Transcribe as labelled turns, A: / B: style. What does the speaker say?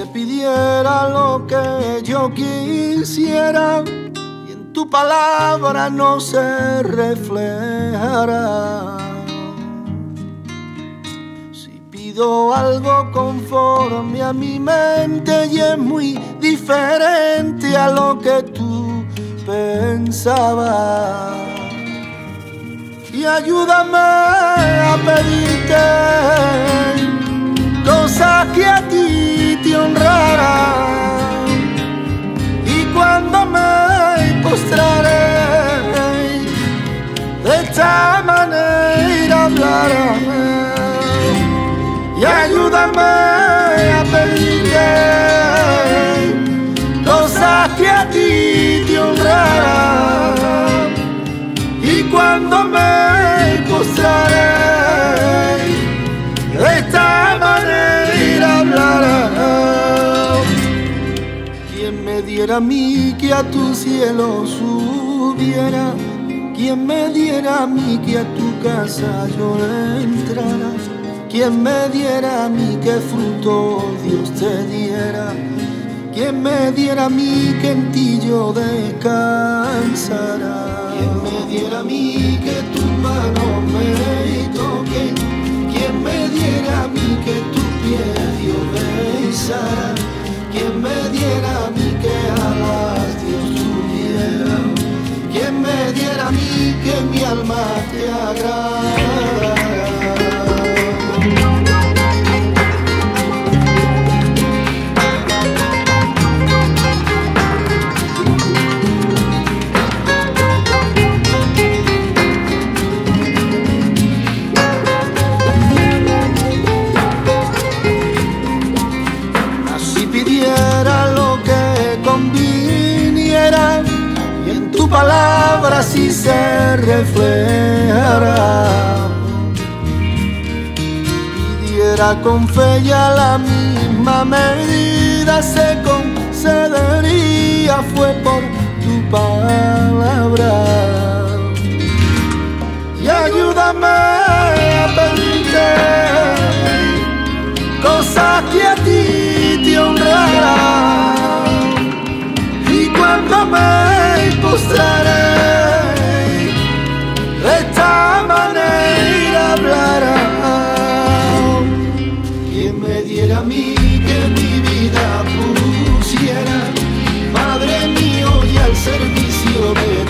A: pidiera lo que yo quisiera y en tu palabra no se reflejará. Si pido algo conforme a mi mente y es muy diferente a lo que tú pensabas, y ayúdame a pedirte cosas que a ti te honrarán, y cuando me postraré de esta manera hablaré, y ayúdame a pedirte cosas que a ti te honrarán, y cuando me postraré de esta manera hablará. Quien me diera a mí que a tu cielo subiera, quien me diera a mí que a tu casa yo entrara, quien me diera a mí que fruto Dios te diera, quien me diera a mí que en ti yo descansara, quien me diera a mí que tu mano me toque, quien me diera a mí que tu pie Dios besara, quien me diera a mí que alas Dios tuviera, quien me diera a mí que mi alma te agradara. Y en tu palabra sí se reflejará. Pidiera con fe y a la misma medida se concedería, fue por tu palabra. Y ayúdame a pedirte cosas que a ti te honrarán, cuando me postraré de esta manera hablará. Quien me diera a mí que mi vida pusiera, Padre mío, y al servicio de